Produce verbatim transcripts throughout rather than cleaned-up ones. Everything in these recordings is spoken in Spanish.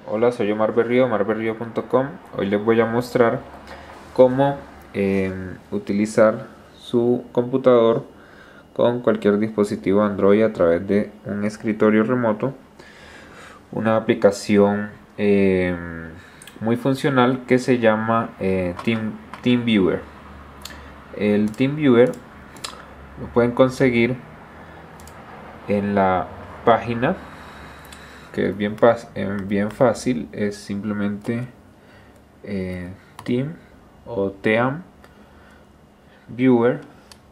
Hola, soy Omar Berrío, omar berrío punto com. Hoy les voy a mostrar cómo eh, utilizar su computador con cualquier dispositivo Android a través de un escritorio remoto, una aplicación eh, muy funcional que se llama eh, Team, TeamViewer. El TeamViewer lo pueden conseguir en la página, que es bien, bien fácil, es simplemente eh, Team o Team Viewer,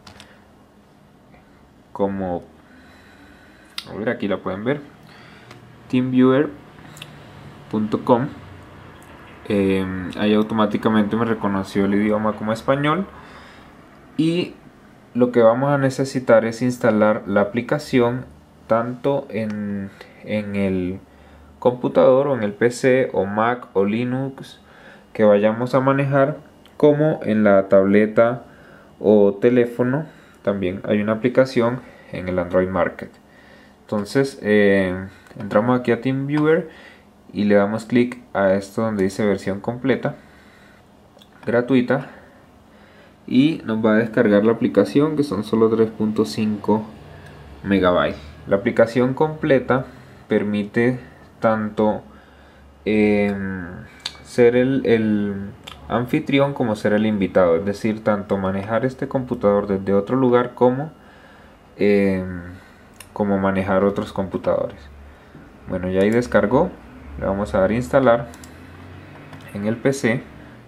como a ver, aquí la pueden ver, team viewer punto com. eh, ahí automáticamente me reconoció el idioma como español, y lo que vamos a necesitar es instalar la aplicación tanto en, en el computador o en el P C o Mac o Linux que vayamos a manejar, como en la tableta o teléfono. También hay una aplicación en el Android Market. Entonces eh, entramos aquí a TeamViewer y le damos clic a esto donde dice versión completa gratuita, y nos va a descargar la aplicación, que son solo tres punto cinco megabytes. La aplicación completa permite tanto eh, ser el, el anfitrión como ser el invitado, es decir, tanto manejar este computador desde otro lugar como eh, como manejar otros computadores. Bueno, ya ahí descargó, le vamos a dar a instalar en el P C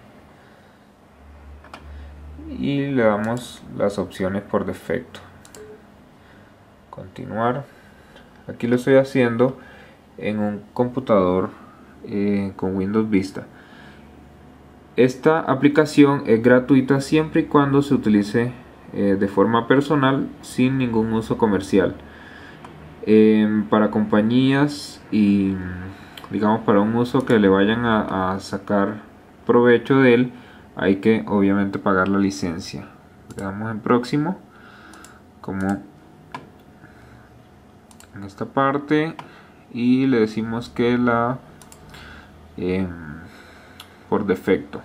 y le damos las opciones por defecto. Continuar. Aquí lo estoy haciendo en un computador eh, con Windows Vista. Esta aplicación es gratuita siempre y cuando se utilice eh, de forma personal, sin ningún uso comercial. Eh, para compañías y digamos para un uso que le vayan a, a sacar provecho de él, hay que obviamente pagar la licencia. Le damos en próximo, como en esta parte, y le decimos que la eh, por defecto.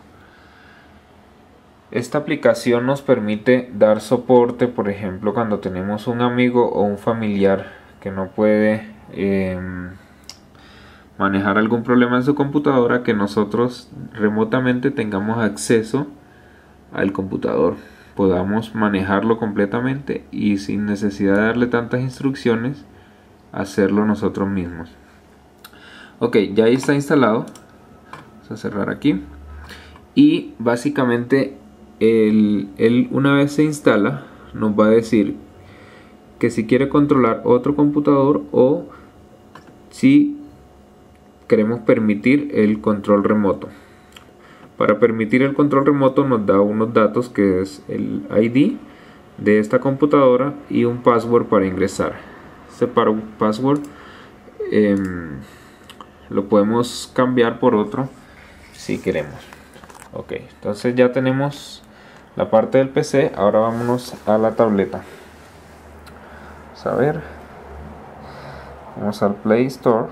Esta aplicación nos permite dar soporte, por ejemplo, cuando tenemos un amigo o un familiar que no puede eh, manejar algún problema en su computadora, que nosotros remotamente tengamos acceso al computador, podamos manejarlo completamente y sin necesidad de darle tantas instrucciones, hacerlo nosotros mismos. Ok, ya ahí está instalado. Vamos a cerrar aquí, y básicamente él, él una vez se instala nos va a decir que si quiere controlar otro computador o si queremos permitir el control remoto. Para permitir el control remoto nos da unos datos, que es el I D de esta computadora y un password para ingresar. Este password eh, lo podemos cambiar por otro si queremos. Ok, entonces ya tenemos la parte del P C. Ahora vámonos a la tableta. Vamos a ver, vamos al Play Store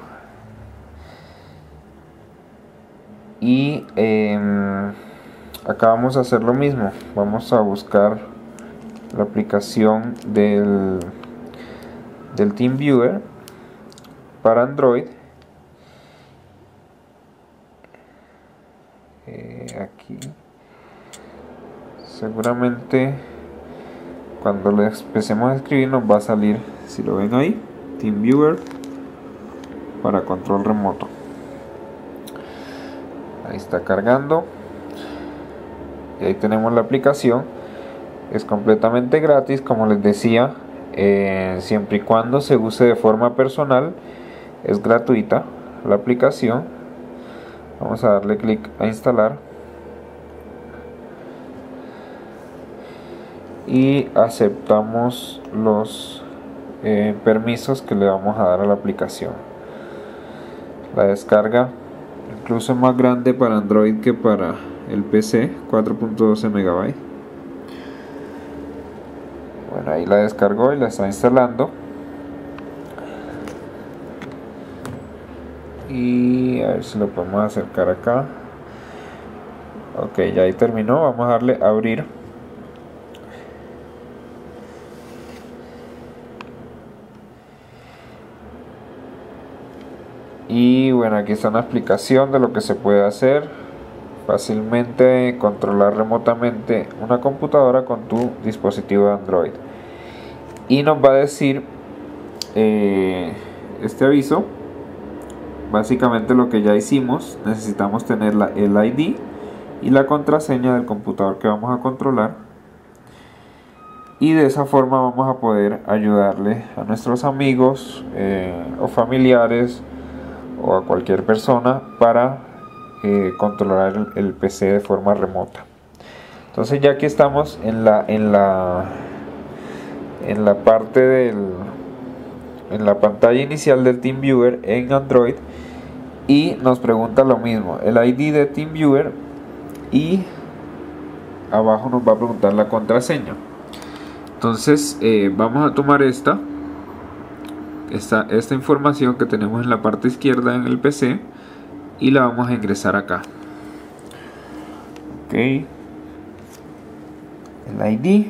y eh, acá vamos a hacer lo mismo. Vamos a buscar la aplicación del, del TeamViewer para Android. Eh, aquí seguramente cuando le empecemos a escribir nos va a salir, si lo ven ahí, TeamViewer para control remoto. Ahí está cargando y ahí tenemos la aplicación. Es completamente gratis, como les decía, eh, siempre y cuando se use de forma personal. Es gratuita la aplicación. Vamos a darle clic a instalar y aceptamos los eh, permisos que le vamos a dar a la aplicación. La descarga incluso es más grande para Android que para el P C, cuatro punto doce megabytes. Bueno, ahí la descargó y la está instalando. y a ver si lo podemos acercar acá. Ok, ya ahí terminó. Vamos a darle a abrir. Y bueno, aquí está una explicación de lo que se puede hacer. Fácilmente controlar remotamente una computadora con tu dispositivo de Android. Y nos va a decir eh, este aviso. Básicamente lo que ya hicimos, necesitamos tener la, el I D y la contraseña del computador que vamos a controlar. Y de esa forma vamos a poder ayudarle a nuestros amigos eh, o familiares o a cualquier persona para eh, controlar el, el P C de forma remota. Entonces ya aquí estamos en la en la en la parte del en la pantalla inicial del TeamViewer en Android, y nos pregunta lo mismo, el I D de TeamViewer, y abajo nos va a preguntar la contraseña. Entonces eh, vamos a tomar esta Esta, esta información que tenemos en la parte izquierda en el P C y la vamos a ingresar acá. Ok, el I D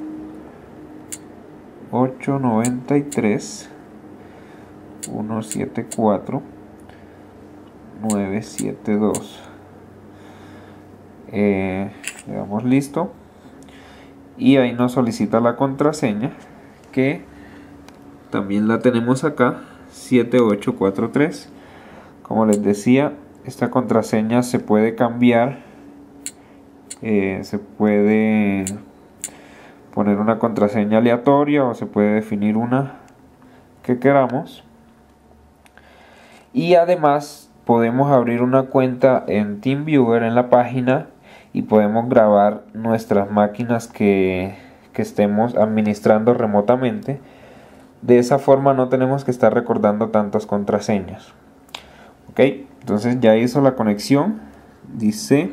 ocho noventa y tres ciento setenta y cuatro nueve siete dos. eh, le damos listo y ahí nos solicita la contraseña, que también la tenemos acá, siete ocho cuatro tres. Como les decía, esta contraseña se puede cambiar, eh, se puede poner una contraseña aleatoria o se puede definir una que queramos. Y además podemos abrir una cuenta en TeamViewer en la página y podemos grabar nuestras máquinas que, que estemos administrando remotamente. De esa forma no tenemos que estar recordando tantas contraseñas. Ok, entonces ya hizo la conexión. Dice,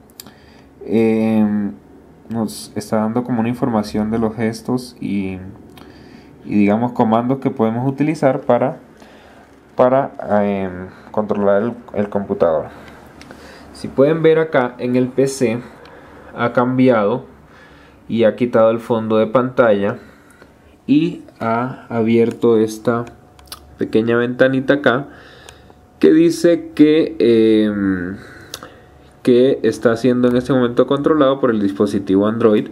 eh, nos está dando como una información de los gestos y, y digamos comandos que podemos utilizar para, para eh, controlar el, el computador. Si pueden ver acá en el P C ha cambiado y ha quitado el fondo de pantalla y ha abierto esta pequeña ventanita acá que dice que, eh, que está siendo en este momento controlado por el dispositivo Android,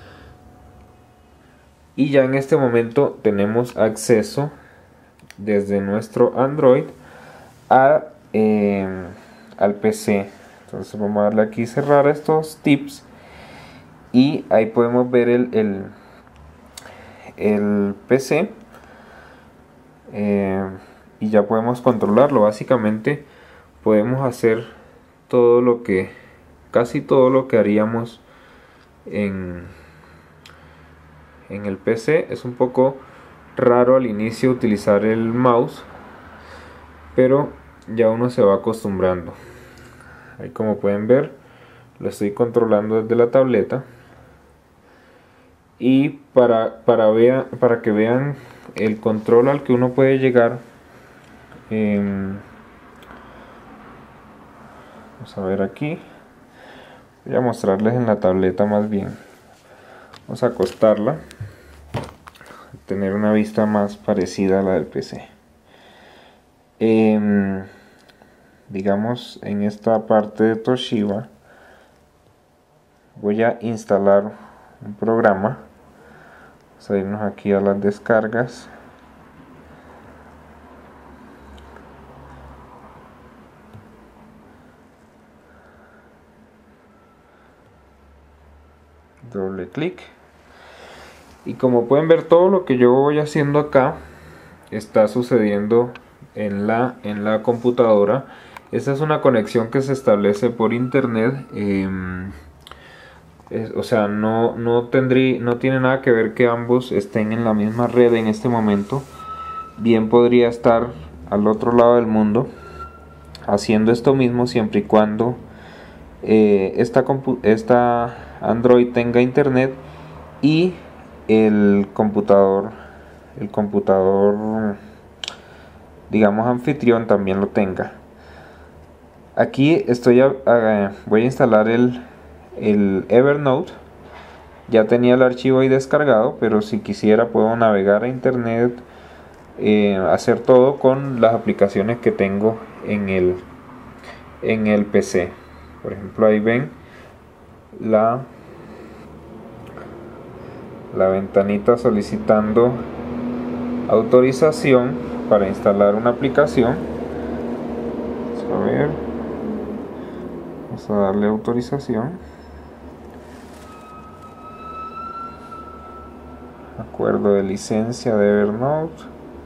y ya en este momento tenemos acceso desde nuestro Android a, eh, al P C. Entonces vamos a darle aquí cerrar estos tips y ahí podemos ver el, el el P C eh, y ya podemos controlarlo. Básicamente podemos hacer todo lo que casi todo lo que haríamos en, en el P C. Es un poco raro al inicio utilizar el mouse, pero ya uno se va acostumbrando. Ahí, como pueden ver, lo estoy controlando desde la tableta. Y para, para, vea, para que vean el control al que uno puede llegar, eh, vamos a ver aquí, voy a mostrarles en la tableta más bien. Vamos a acostarla, tener una vista más parecida a la del P C. Eh, digamos, en esta parte de Toshiba voy a instalar un programa. Vamos a irnos aquí a las descargas. Doble clic. Y como pueden ver, todo lo que yo voy haciendo acá está sucediendo en la, en la computadora. Esta es una conexión que se establece por internet. Eh, Es, o sea, no, no, tendrí, no tiene nada que ver que ambos estén en la misma red en este momento. Bien podría estar al otro lado del mundo haciendo esto mismo, siempre y cuando eh, esta, esta Android tenga internet y el computador, el computador, digamos, anfitrión también lo tenga. Aquí estoy a, a, voy a instalar el, el Evernote. Ya tenía el archivo ahí descargado, pero si quisiera puedo navegar a internet, eh, hacer todo con las aplicaciones que tengo en el, en el P C. Por ejemplo, ahí ven la, la ventanita solicitando autorización para instalar una aplicación. Vamos a ver, vamos a darle autorización. Acuerdo de licencia de Evernote.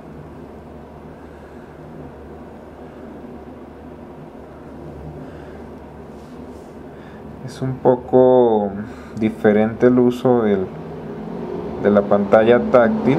Es un poco diferente el uso del, de la pantalla táctil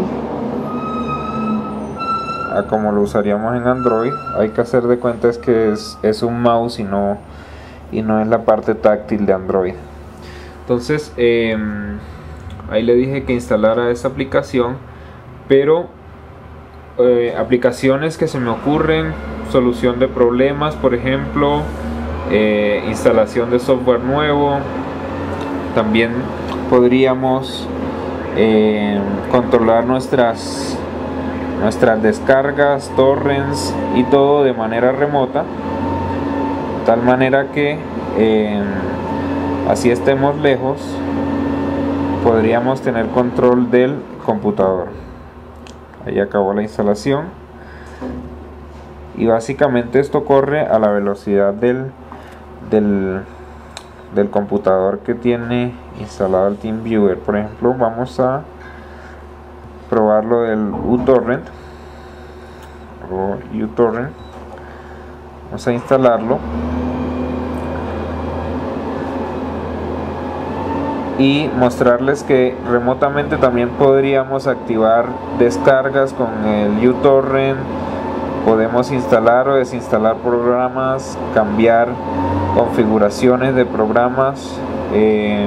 a como lo usaríamos en Android. Hay que hacer de cuenta es que es, es un mouse y no, y no es la parte táctil de Android. Entonces eh, ahí le dije que instalara esa aplicación, pero eh, aplicaciones que se me ocurren: solución de problemas, por ejemplo, eh, instalación de software nuevo. También podríamos eh, controlar nuestras nuestras descargas, torrents y todo de manera remota, de tal manera que eh, así estemos lejos, podríamos tener control del computador. Ahí acabó la instalación y básicamente esto corre a la velocidad del, del, del computador que tiene instalado el TeamViewer. Por ejemplo, vamos a probarlo del uTorrent o uTorrent. Vamos a instalarlo y mostrarles que remotamente también podríamos activar descargas con el uTorrent. Podemos instalar o desinstalar programas, cambiar configuraciones de programas, eh,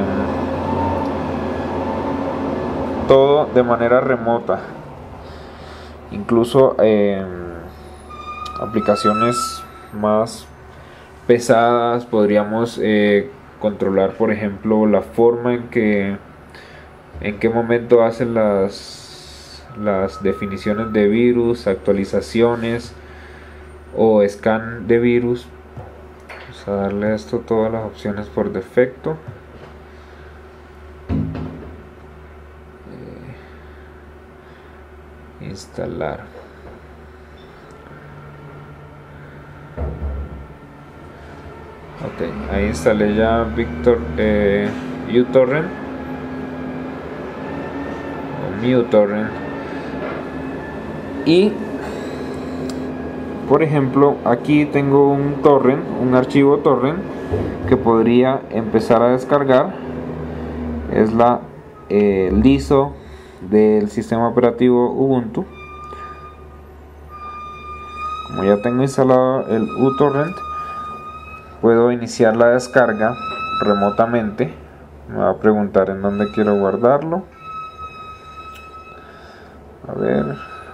todo de manera remota. Incluso eh, aplicaciones más pesadas podríamos eh, controlar, por ejemplo, la forma en que en qué momento hacen las las definiciones de virus, actualizaciones o scan de virus. Vamos a darle a esto todas las opciones por defecto. Instalar. Ok, ahí instalé ya Victor eh, uTorrent o uTorrent. Y por ejemplo, aquí tengo un torrent, un archivo torrent que podría empezar a descargar. Es la eh, el I S O del sistema operativo Ubuntu. Como ya tengo instalado el uTorrent, puedo iniciar la descarga remotamente. Me va a preguntar en dónde quiero guardarlo. A ver,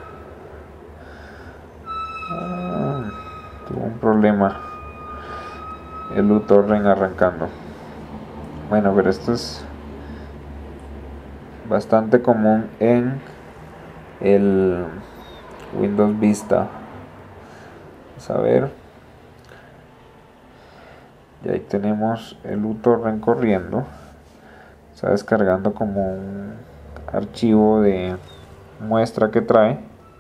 ah, tuvo un problema el uTorrent arrancando. Bueno, pero esto es bastante común en el Windows Vista. Vamos a ver. Y ahí tenemos el uTorrent corriendo. Está descargando como un archivo de muestra que trae.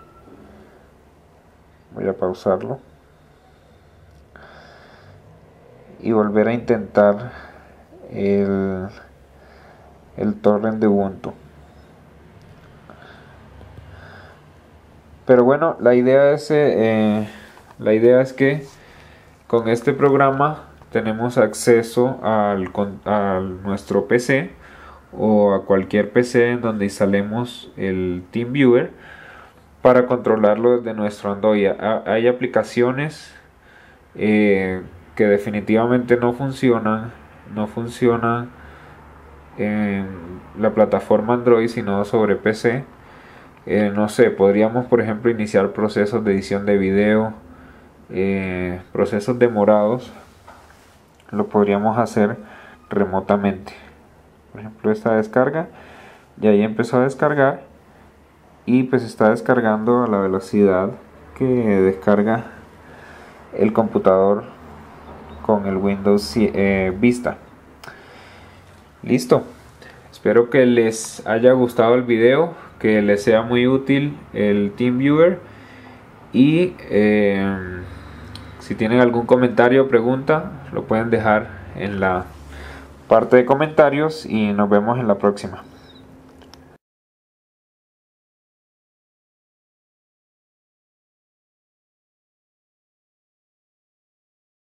Voy a pausarlo y volver a intentar el, el torrent de Ubuntu. Pero bueno, la idea es eh, la idea es que con este programa tenemos acceso al, a nuestro P C o a cualquier P C en donde instalemos el TeamViewer para controlarlo desde nuestro Android. Hay aplicaciones eh, que definitivamente no funcionan, no funcionan en la plataforma Android, sino sobre P C. Eh, no sé, podríamos por ejemplo iniciar procesos de edición de video eh, procesos demorados lo podríamos hacer remotamente. Por ejemplo, esta descarga ya ahí empezó a descargar y pues está descargando a la velocidad que descarga el computador con el Windows eh, Vista. Listo, espero que les haya gustado el video, que les sea muy útil el TeamViewer y eh, si tienen algún comentario o pregunta lo pueden dejar en la parte de comentarios y nos vemos en la próxima.